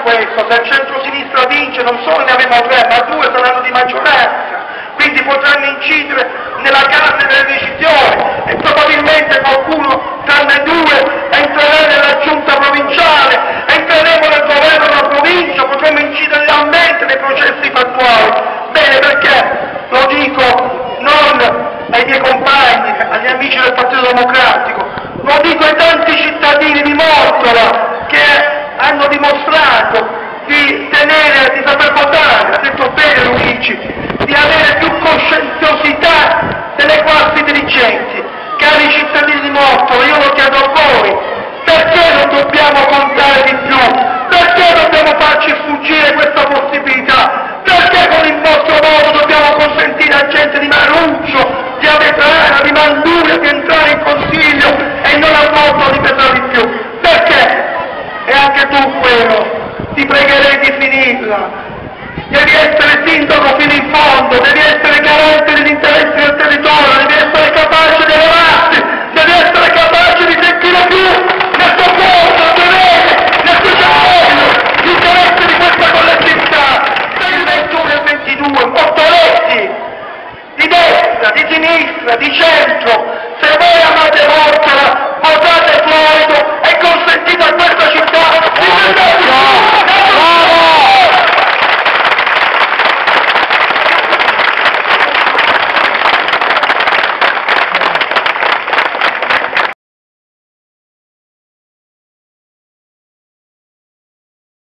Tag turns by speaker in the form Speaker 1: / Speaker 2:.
Speaker 1: questo, se il centro-sinistra vince non solo ne avremo 3, ma 2 saranno di maggioranza, quindi potranno incidere nella carne delle decisioni e probabilmente qualcuno tra le 2 entrerà nella giunta provinciale, entreremo nel governo della provincia, potremo incidere realmente nei processi fattuali. Bene, perché lo dico non ai miei compagni, agli amici del Partito Democratico, lo dico ai tanti cittadini di Mortola che hanno dimostrato di saper votare, ha detto bene Luigi, di avere più coscienziosità delle classi dirigenti. Cari cittadini di Mortola, io lo chiedo a voi, perché non dobbiamo contare di più? Perché dobbiamo farci sfuggire questa possibilità? Perché con il nostro voto dobbiamo consentire a gente di Maruccio, di Avetrana, di Manduria di entrare in Consiglio e non a voto di pesare di più? Perché? E anche tu, Quello, ti pregherei di finirla. Devi essere sindaco fino in fondo, devi essere garante degli interessi del territorio, devi